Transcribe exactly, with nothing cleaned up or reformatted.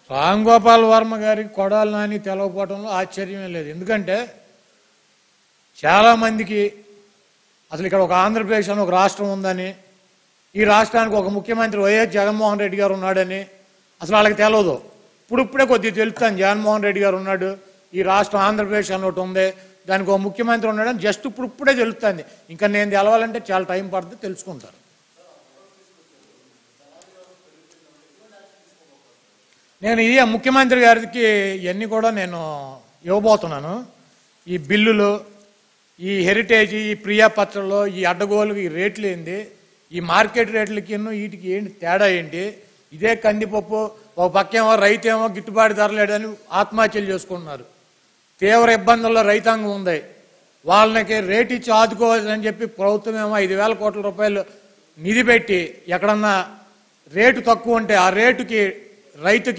రామ్ గోపాల్ వర్మ గారికి కొడాలి నాని తెలవకపోవడంలో ఆశ్చర్యమే లేదు. ఎందుకంటే చాలామందికి అసలు ఇక్కడ ఒక ఆంధ్రప్రదేశ్ అని ఒక రాష్ట్రం ఉందని, ఈ రాష్ట్రానికి ఒక ముఖ్యమంత్రి వైఎస్ జగన్మోహన్ రెడ్డి గారు ఉన్నాడని అసలు వాళ్ళకి తెలియదు. ఇప్పుడిప్పుడే కొద్దిగా తెలుస్తాను జగన్మోహన్ రెడ్డి గారు ఉన్నాడు, ఈ రాష్ట్రం ఆంధ్రప్రదేశ్ అని ఒకటి ఉంది, దానికి ఒక ముఖ్యమంత్రి ఉన్నాడని జస్ట్ ఇప్పుడు ఇప్పుడే తెలుస్తుంది. ఇంకా నేను తెలవాలంటే చాలా టైం పడుతుంది, తెలుసుకుంటారు. నేను ఈ ముఖ్యమంత్రి గారికి ఇవన్నీ కూడా నేను ఇవ్వబోతున్నాను. ఈ బిల్లులు, ఈ హెరిటేజ్, ఈ ప్రియా పత్రంలో ఈ అడ్డగోలు, ఈ రేట్లు ఏంది, ఈ మార్కెట్ రేట్లకి వీటికి ఏంటి తేడా ఏంటి, ఇదే కందిపప్పు ఒక పక్కేమో రైతేమో గిట్టుబాటు ధర లేదని ఆత్మహత్యలు చేసుకుంటున్నారు. తీవ్ర ఇబ్బందుల్లో రైతాంగం ఉంది, వాళ్ళకి రేటు ఇచ్చి ఆదుకోవాలని చెప్పి ప్రభుత్వం ఏమో ఐదు వేల కోట్ల రూపాయలు నిధి పెట్టి ఎక్కడన్నా రేటు తక్కువ ఉంటే ఆ రేటుకి రైతుకి